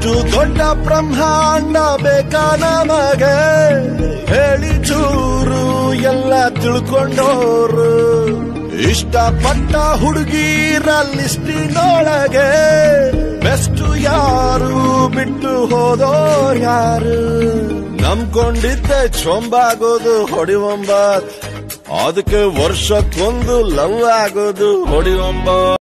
ಇಷ್ಟು ದೊಡ್ಡ ಬ್ರಹ್ಮಾಂಡ ಬೇಕಾ ನಮಗೆ ಹೇಳಿ ಚೂರು ಎಲ್ಲ ತಿಳ್ಕೊಂಡೋರು ಇಷ್ಟಪಟ್ಟ ಹುಡುಗಿರ ಲಿಸ್ಟಿನೊಳಗೆ ಬೆಸ್ಟ್ ಯಾರು ಬಿಟ್ಟು ಹೋದೋರ್ ಯಾರು ನಂಬ್ಕೊಂಡಿದ್ದೆ ಚೊಂಬಾಗೋದು ಹೊಡಿವಂಬ ಅದಕ್ಕೆ ವರ್ಷಕ್ಕೊಂದು ಲವ್ ಆಗೋದು ಹೊಡಿವಂಬ